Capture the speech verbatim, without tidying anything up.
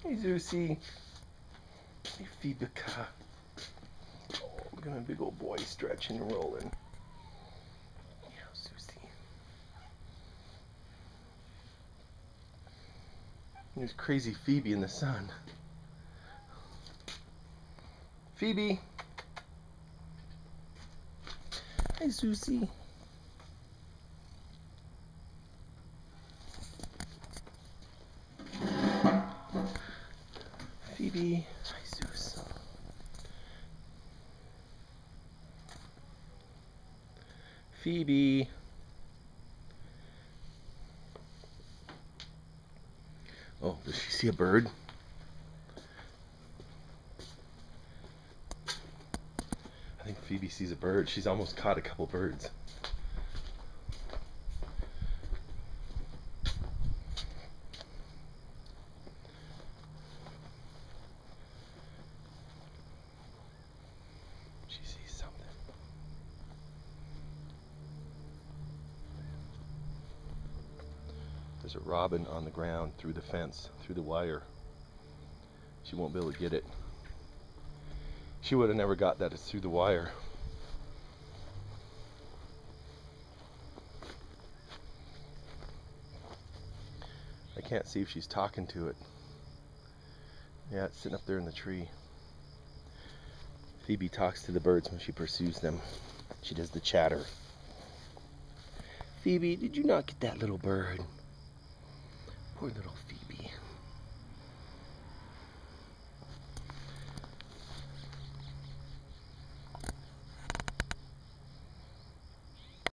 Hey, Zeusy. Hey, Phoebe. Oh, look at my big old boy stretching and rolling. Yeah, Zeusy. There's crazy Phoebe in the sun. Phoebe. Hey, Zeusy. Phoebe. Hi, Zeus. Phoebe. Oh, does she see a bird? I think Phoebe sees a bird. She's almost caught a couple birds. She sees something. There's a robin on the ground through the fence, through the wire. She won't be able to get it. She would have never got that. It's through the wire. I can't see if she's talking to it. Yeah, it's sitting up there in the tree. Phoebe talks to the birds when she pursues them. She does the chatter. Phoebe, did you not get that little bird? Poor little Phoebe.